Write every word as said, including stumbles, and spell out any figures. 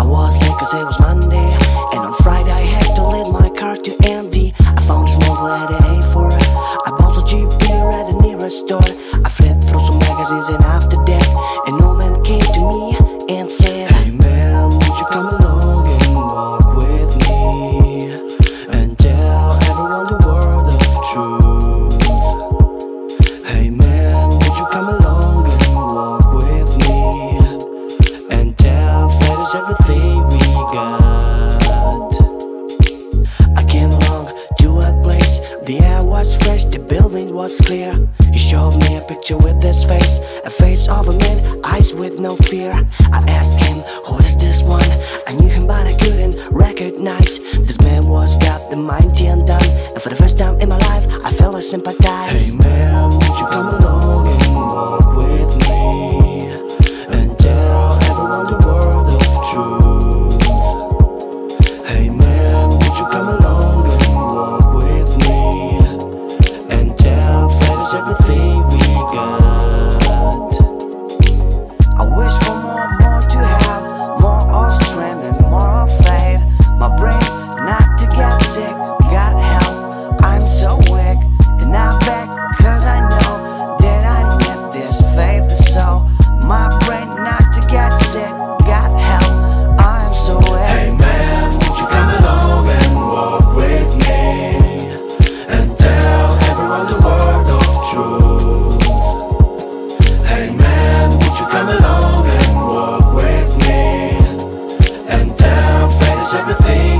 I was late cause it was Monday, and on Friday I had to lead my car to Andy. I found a small at the A four. I bought a cheap beer at the nearest store. I flipped through some magazines, and after that an old man came to me and said, "Hey man, would you come along and walk with me and tell everyone the word of truth? Hey man, would you come along and walk with me and tell fate is everything we got?" I came along to a place, the air was fresh, the building was clear. He showed me a picture with his face, a face of a man, eyes with no fear. I asked him, who is this one? I knew him but I couldn't recognize. This man was got the mighty undone, and for the first time in my life I felt I sympathize. Hey man, would you come along and walk with me and tell everyone the word of truth? Hey man, would you come along and walk with me and tell fate is everything we got? I wish for more, more to have, more of strength and more of faith. My brain not to get sick, got help, I'm so weak, and I'm back cause I know that I need this faith. So my brain not to get sick, got help, I'm so weak. Hey man, would you come along and walk with me and tell everyone the word of truth? Hey man, would you come along and walk with me and tell fate is everything